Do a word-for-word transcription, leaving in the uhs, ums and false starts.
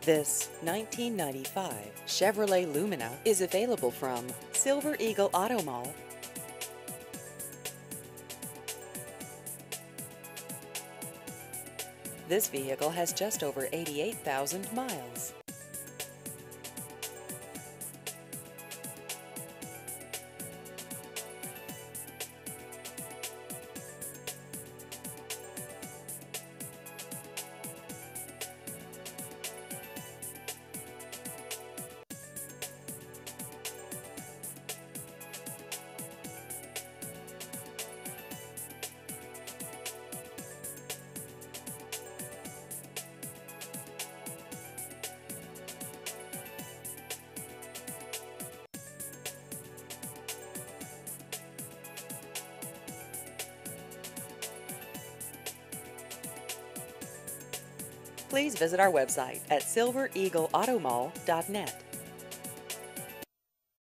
This nineteen ninety-five Chevrolet Lumina is available from Silver Eagle Auto Mall. This vehicle has just over eighty-eight thousand miles. Please visit our website at silver eagle auto mall dot net.